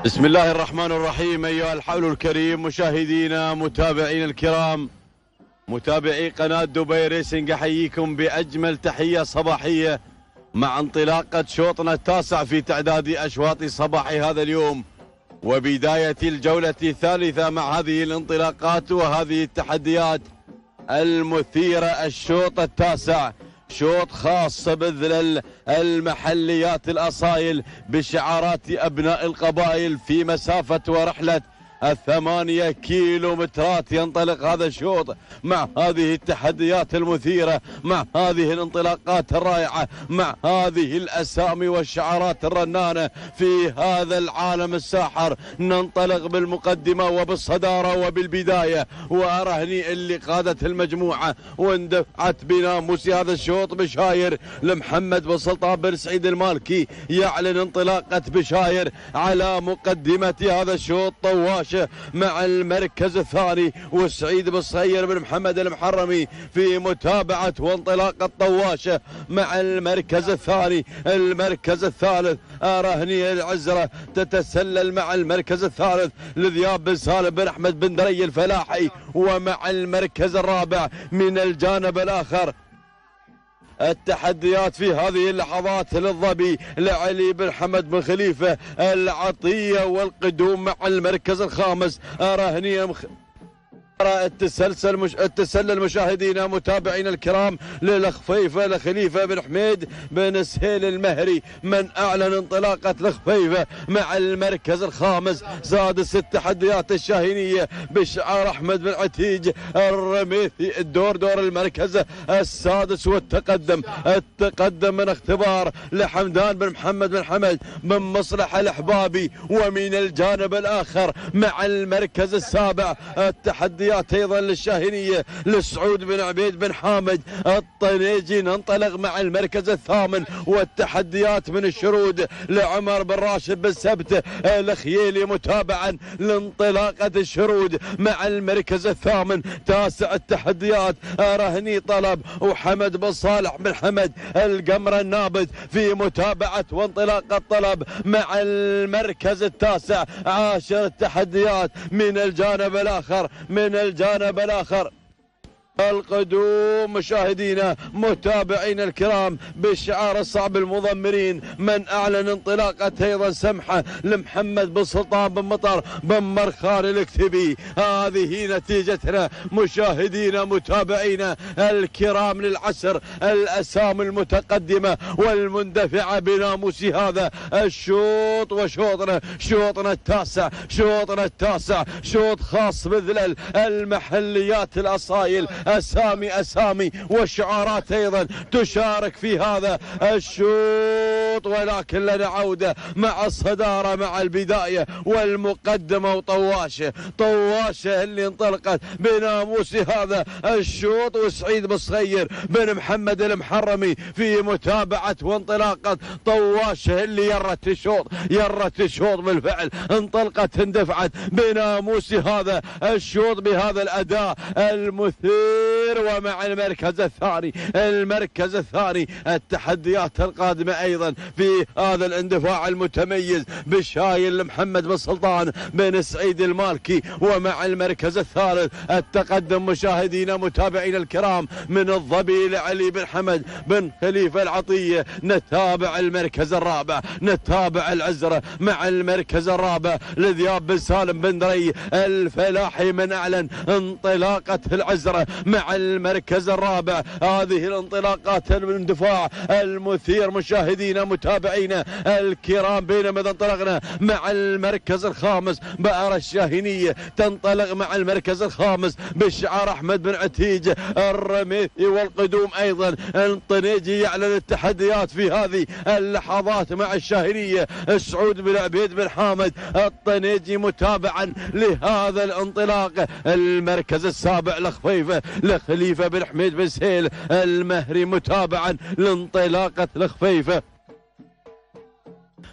بسم الله الرحمن الرحيم. أيها الحول الكريم، مشاهدينا متابعين الكرام، متابعي قناة دبي ريسنج، أحييكم بأجمل تحية صباحية مع انطلاقة شوطنا التاسع في تعداد أشواط صباح هذا اليوم وبداية الجولة الثالثة مع هذه الانطلاقات وهذه التحديات المثيرة. الشوط التاسع شوط خاص بذل المحليات الأصايل بشعارات أبناء القبائل في مسافة ورحلة 8 كيلومترات. ينطلق هذا الشوط مع هذه التحديات المثيرة، مع هذه الانطلاقات الرائعة، مع هذه الأسامي والشعارات الرنانة في هذا العالم الساحر. ننطلق بالمقدمة وبالصدارة وبالبداية، وأرهني اللي قادت المجموعة واندفعت بناموس هذا الشوط بشاير لمحمد بن سلطان بن سعيد المالكي. يعلن انطلاقة بشاير على مقدمة هذا الشوط طواش مع المركز الثاني، وسعيد بن صهير بن محمد المحرمي في متابعة وانطلاقة طواشة مع المركز الثاني. المركز الثالث أرهني العزرة تتسلل مع المركز الثالث لذياب بن سالم بن أحمد بن دري الفلاحي، ومع المركز الرابع من الجانب الآخر التحديات في هذه اللحظات للظبي لعلي بن حمد بن خليفة العطية والقدوم مع المركز الخامس. أرهني التسلل مشاهدينا متابعين الكرام للخفيفة لخليفة بن حميد بن سهيل المهري، من أعلن انطلاقة الخفيفة مع المركز الخامس. سادس التحديات الشاهينية بشعار أحمد بن عتيج الرميثي، الدور دور المركز السادس، والتقدم من اختبار لحمدان بن محمد بن حمد بن مصلح الأحبابي. ومن الجانب الآخر مع المركز السابع التحديات ايضا للشاهينية لسعود بن عبيد بن حامد الطنيجي. ننطلق مع المركز الثامن والتحديات من الشرود لعمر بن راشد بن سبت الخييلي متابعا لانطلاقة الشرود مع المركز الثامن. تاسع التحديات رهني طلب وحمد بن صالح بن حمد القمر النابذ في متابعة وانطلاقة طلب مع المركز التاسع. عاشر التحديات من الجانب الآخر القدوم مشاهدينا متابعين الكرام بشعار الصعب المضمرين، من أعلن انطلاقة أيضا سمحة لمحمد بن سلطان بن مطر بن مرخان الاكتبي. هذه نتيجتنا مشاهدينا متابعينا الكرام للعسر، الأسامي المتقدمة والمندفعة بناموس هذا الشوط. وشوطنا التاسع شوط خاص بذلل المحليات الأصايل، أسامي وشعارات أيضا تشارك في هذا الشوط. ولكن لنا عودة مع الصدارة مع البداية والمقدمة وطواشة اللي انطلقت بناموس هذا الشوط، وسعيد بن صهير بن محمد المحرمي في متابعة وانطلاقة طواشة اللي يرت الشوط بالفعل. انطلقت اندفعت بناموس هذا الشوط بهذا الأداء المثير. ومع المركز الثاني التحديات القادمة أيضا في هذا الاندفاع المتميز بشايل محمد بن سلطان بن سعيد المالكي. ومع المركز الثالث التقدم مشاهدينا متابعين الكرام من الظبي لعلي بن حمد بن خليفة العطية. نتابع المركز الرابع، نتابع العزرة مع المركز الرابع لذياب بن سالم بن دري الفلاحي، من أعلن انطلاقة العزرة مع المركز الرابع. هذه الانطلاقات الاندفاع المثير مشاهدينا متابعينا الكرام، بينما انطلقنا مع المركز الخامس بأرى الشاهينية تنطلق مع المركز الخامس بشعار أحمد بن عتيج الرميثي والقدوم أيضا الطنيجي. يعلن التحديات في هذه اللحظات مع الشاهينية سعود بن عبيد بن حامد الطنيجي متابعا لهذا الانطلاق. المركز السابع لخليفة بن حميد بن سهيل المهري متابعا لانطلاقة الخفيفة.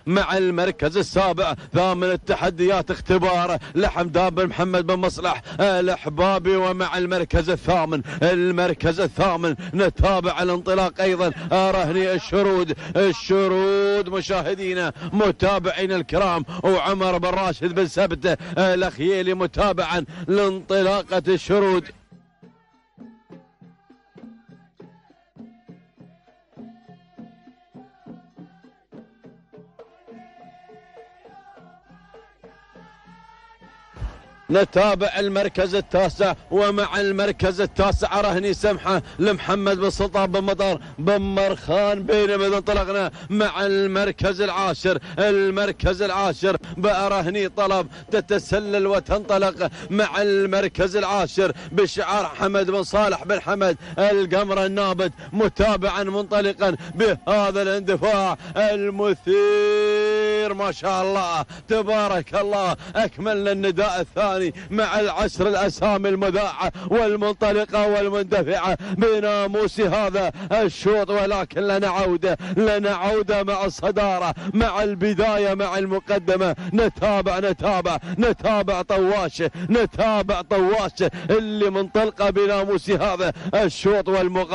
مع المركز السابع. ثامن التحديات اختبار لحمدان بن محمد بن مصلح الأحبابي، ومع المركز الثامن. المركز الثامن نتابع الانطلاق أيضا رهني الشرود مشاهدينا متابعين الكرام، وعمر بن راشد بن سبت الأخيلي متابعا لانطلاقة الشرود. نتابع المركز التاسع، ومع المركز التاسع رهني سمحة لمحمد بن سلطان بن مطر بن مرخان. بينما انطلقنا مع المركز العاشر. المركز العاشر بقى رهني طلب تتسلل وتنطلق مع المركز العاشر بشعار حمد بن صالح بن حمد القمر النابت، متابعا منطلقا بهذا الاندفاع المثير ما شاء الله تبارك الله. أكملنا النداء الثاني مع العشر الأسامي المذاعة والمنطلقة والمندفعة بناموس هذا الشوط، ولكن لنا عودة مع الصدارة، مع البداية، مع المقدمة. نتابع طواشه اللي منطلقة بناموس هذا الشوط،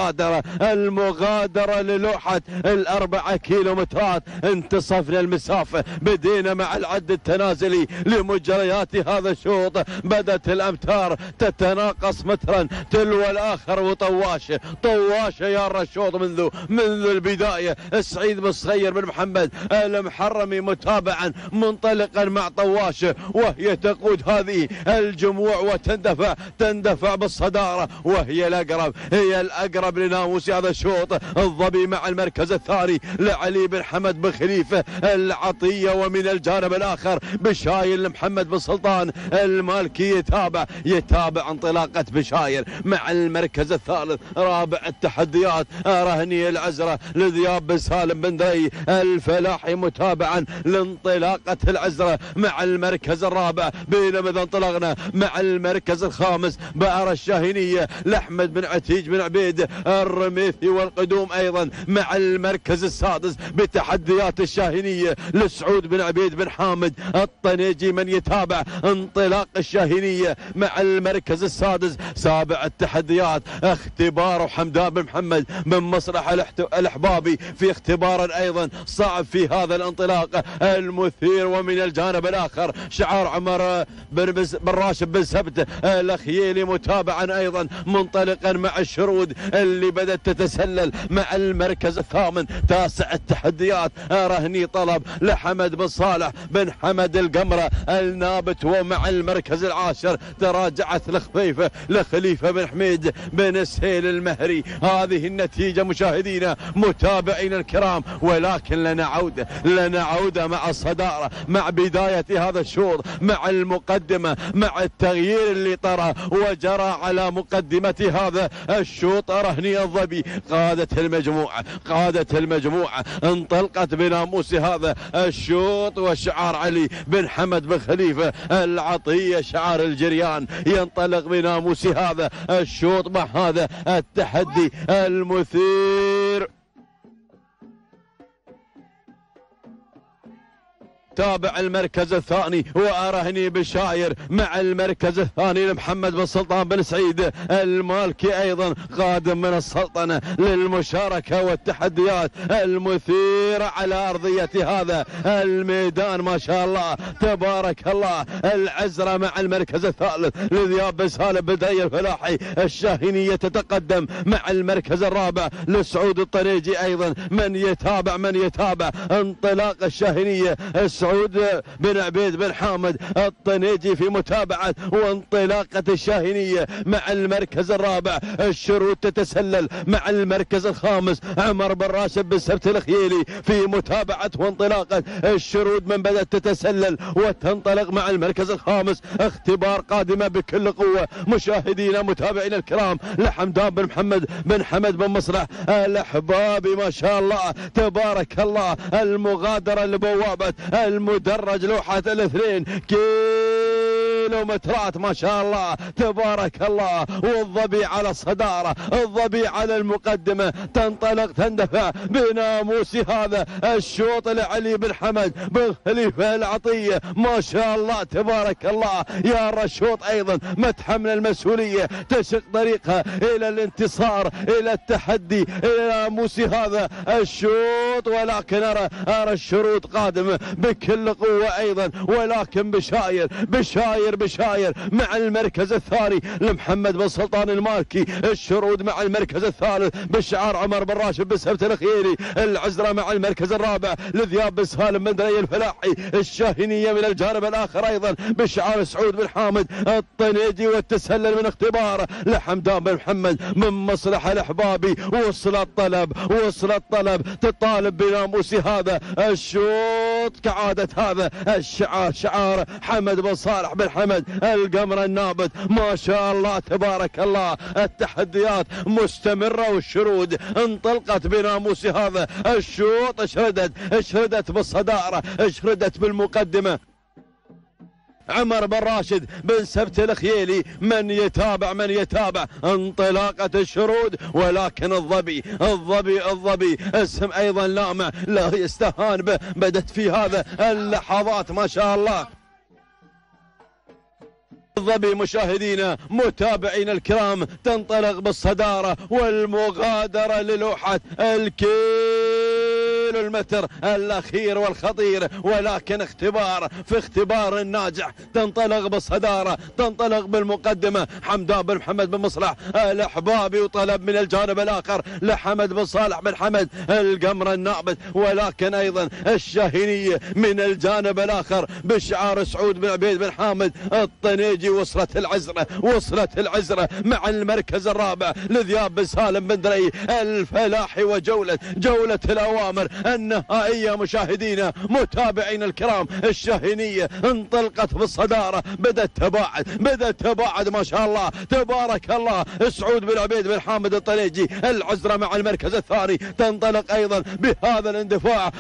والمغادرة للوحة 4 كيلومترات. انتصفنا المسافة، بدينا مع العد التنازلي لمجريات هذا الشوط. بدت الأمتار تتناقص مترا تلو الآخر، وطواشه يا الشوط منذ البداية. سعيد بن صغير بن محمد المحرمي متابعا منطلقا مع طواشه، وهي تقود هذه الجموع وتندفع بالصدارة، وهي الأقرب لناموس هذا الشوط. الظبي مع المركز الثاني لعلي بن حمد بن خليفة العطية، ومن الجانب الآخر بشاير محمد بن سلطان المالكي يتابع انطلاقة بشاير. مع المركز الثالث رابع التحديات رهني العزرة لذياب بن سالم بن دري الفلاحي، متابعا لانطلاقة العزرة مع المركز الرابع. بينما انطلقنا مع المركز الخامس بأر الشاهينية لأحمد بن عتيج بن عبيد الرميثي، والقدوم أيضا مع المركز السادس بتحديات الشاهينية لسعود بن عبيد بن حامد الطنيجي، من يتابع انطلاق الشاهينية مع المركز السادس. سابع التحديات اختبار حمدان بن محمد بن مصلح الأحبابي في اختبار أيضا صعب في هذا الانطلاق المثير. ومن الجانب الآخر شعار عمر بن راشد بن سبت الأخيلي متابعا أيضا منطلقا مع الشرود اللي بدأت تتسلل مع المركز الثامن. تاسع التحديات رهني طلب لحمد بن صالح بن حمد القمرة النابت، ومع المركز العاشر تراجعت لخليفة بن حميد بن سهيل المهري. هذه النتيجة مشاهدينا متابعين الكرام، ولكن لنا عودة مع الصدارة، مع بداية هذا الشوط، مع المقدمة، مع التغيير اللي طرأ وجرى على مقدمة هذا الشوط. رهني الظبي قادت المجموعة انطلقت بناموس هذا الشوط، وشعار علي بن حمد بن خليفة العطية شعار الجريان ينطلق بناموس هذا الشوط مع هذا التحدي المثير. تابع المركز الثاني وأرهني بشاير مع المركز الثاني لمحمد بن سلطان بن سعيد المالكي أيضا قادم من السلطنة للمشاركة والتحديات المثيرة على أرضية هذا الميدان. ما شاء الله تبارك الله. العزرة مع المركز الثالث لذياب بن سالم بن دري الفلاحي. الشاهينية تتقدم مع المركز الرابع لسعود الطنيجي أيضا من يتابع انطلاق الشاهينية. سعود بن عبيد بن حامد الطنيجي في متابعة وانطلاقة الشاهينية مع المركز الرابع. الشرود تتسلل مع المركز الخامس. عمر بن راشد بن سبت الخيلي في متابعة وانطلاقة الشرود من بدأت تتسلل وتنطلق مع المركز الخامس. اختبار قادمة بكل قوة مشاهدينا متابعين الكرام لحمدان بن محمد بن حمد بن مصلح الأحبابي. ما شاء الله تبارك الله. المغادرة لبوابة المدرج لوحة 2 كيلومتر كيلومترات ما شاء الله تبارك الله. والظبي على الصدارة، الظبي على المقدمة، تنطلق تندفع بناموس هذا الشوط لعلي بن حمد بن خليفة العطية ما شاء الله تبارك الله. يا الشوط أيضا متحمل المسؤولية، تشق طريقها إلى الانتصار، إلى التحدي، إلى ناموس هذا الشوط. ولكن أرى الشروط قادمة بكل قوة أيضا، ولكن بشاير مع المركز الثاني لمحمد بن سلطان المالكي. الشرود مع المركز الثالث بشعار عمر بن راشد بن سبت الخيري. العزرة مع المركز الرابع لذياب بن سالم بن دري الفلاحي. الشاهينية من الجانب الآخر أيضا بشعار سعود بن حامد الطنيجي. والتسلل من اختبار لحمدان بن محمد من مصلح الأحبابي. وصل الطلب تطالب بناموس هذا الشوط كعادة هذا الشعار، شعار حمد بن صالح بن حمد القمر النابت ما شاء الله تبارك الله. التحديات مستمرة والشرود انطلقت بناموس هذا الشوط. اشردت بالصدارة، اشردت بالمقدمة عمر بن راشد بن سبت الخيلي. من يتابع انطلاقة الشرود. ولكن الظبي اسم ايضا لامع لا يستهان به. بدت في هذا اللحظات ما شاء الله الظبي مشاهدينا متابعين الكرام تنطلق بالصدارة والمغادرة للوحة المتر الأخير والخطير. ولكن اختبار ناجح. تنطلق بالصدارة، تنطلق بالمقدمة حمدان بن محمد بن مصلح الأحبابي. وطلب من الجانب الآخر لحمد بن صالح بن حمد القمر النابت. ولكن أيضا الشاهينية من الجانب الآخر بشعار سعود بن عبيد بن حامد الطنيجي. وصلت العزرة مع المركز الرابع لذياب بن سالم بن دري الفلاحي. وجولة الأوامر النهائية مشاهدينا متابعين الكرام. الشاهينية انطلقت بالصدارة، بدأت تباعد ما شاء الله تبارك الله. سعود بن عبيد بن حامد الطنيجي العزرة مع المركز الثاني تنطلق أيضا بهذا الاندفاع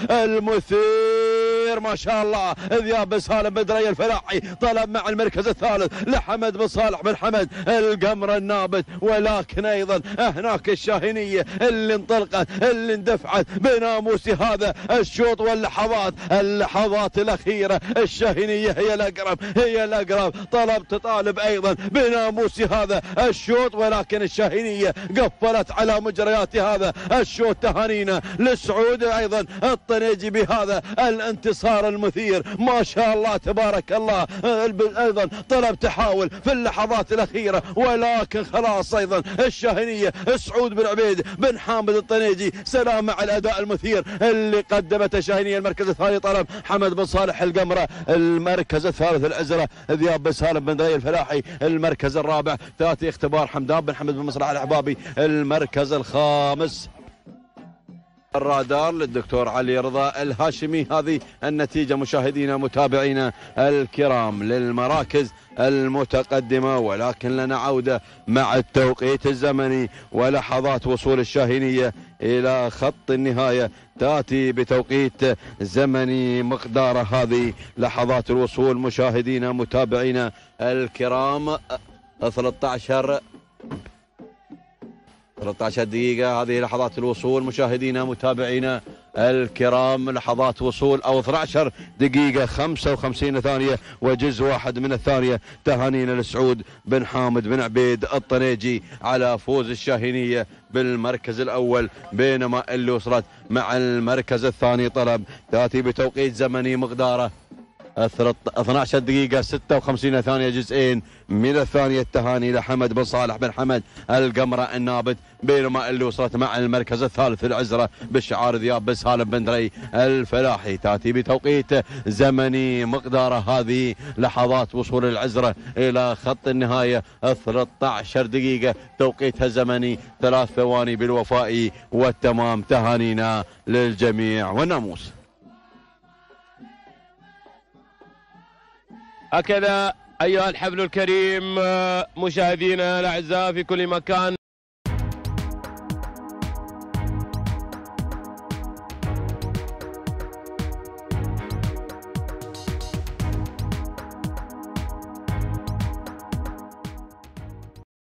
المثير ما شاء الله. ذياب بن سالم بن دري الفلاحي طلب مع المركز الثالث لحمد بن صالح بن حمد القمر النابت. ولكن أيضا هناك الشاهينية اللي انطلقت اللي اندفعت بناموس هذا الشوط. واللحظات الأخيرة الشاهينية هي الأقرب. تطالب أيضا بناموس هذا الشوط. ولكن الشاهينية قفلت على مجريات هذا الشوط. تهانينا لسعود أيضا الطنيجي بهذا الانتصار المثير ما شاء الله تبارك الله. أيضا طلب تحاول في اللحظات الأخيرة، ولكن خلاص أيضا الشاهينية سعود بن عبيد بن حامد الطنيجي سلام مع الأداء المثير اللي قدمته الشاهينية. المركز الثاني طلب حمد بن صالح القمرة. المركز الثالث العزرة ذياب بن سالم بن دري الفلاحي. المركز الرابع تأتي اختبار حمدان بن حمد بن مصلح الأحبابي. المركز الخامس الرادار للدكتور علي رضا الهاشمي. هذه النتيجة مشاهدينا متابعينا الكرام للمراكز المتقدمة. ولكن لنا عودة مع التوقيت الزمني ولحظات وصول الشاهينية إلى خط النهاية. تأتي بتوقيت زمني مقدار هذه لحظات الوصول مشاهدينا متابعينا الكرام 13 دقيقة. هذه لحظات الوصول مشاهدينا متابعينا الكرام. لحظات وصول أو 12 دقيقة 55 ثانية وجزء واحد من الثانية. تهانينا لسعود بن حامد بن عبيد الطنيجي على فوز الشاهينية بالمركز الأول. بينما اللي وصلت مع المركز الثاني طلب تأتي بتوقيت زمني مقداره 12 دقيقة 56 ثانية جزئين من الثانية. التهاني لحمد بن صالح بن حمد القمرة النابت. بينما اللي وصلت مع المركز الثالث العزرة بشعار ذياب بن سالم بن دري الفلاحي. تأتي بتوقيت زمني مقدار هذه لحظات وصول العزرة إلى خط النهاية 13 دقيقة توقيتها الزمني 3 ثواني بالوفاء والتمام. تهانينا للجميع والناموس. هكذا أيها الحفل الكريم مشاهدينا الأعزاء في كل مكان.